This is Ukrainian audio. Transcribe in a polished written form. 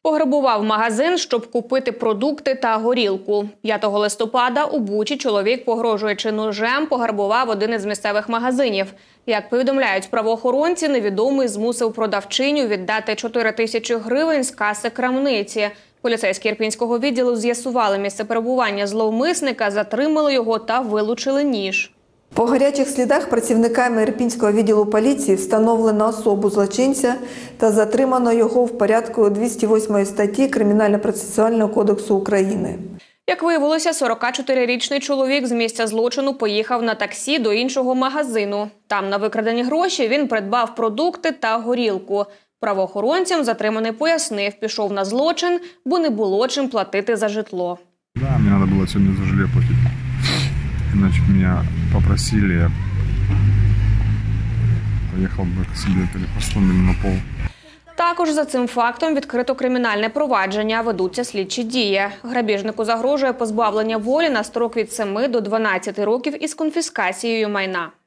Пограбував магазин, щоб купити продукти та горілку. 5 листопада у Бучі чоловік, погрожуючи ножем, пограбував один із місцевих магазинів. Як повідомляють правоохоронці, невідомий змусив продавчиню віддати 4 тисячі гривень з каси крамниці. Поліцейські Ірпінського відділу з'ясували місце перебування зловмисника, затримали його та вилучили ніж. По гарячих слідах працівниками Ірпінського відділу поліції встановлено особу злочинця та затримано його в порядку 208 статті Кримінально-процесуального кодексу України. Як виявилося, 44-річний чоловік з місця злочину поїхав на таксі до іншого магазину. Там на викрадені гроші він придбав продукти та горілку. Правоохоронцям затриманий пояснив, пішов на злочин, бо не було чим платити за житло. Да, мені треба було сьогодні за житло платити. Значит, меня попросили, я поехал бы к себе, перепоступили на пол. Також за цим фактом відкрито кримінальне провадження, ведуться слідчі дії. Грабіжнику загрожує позбавлення волі на строк від 7 до 12 років із конфіскацією майна.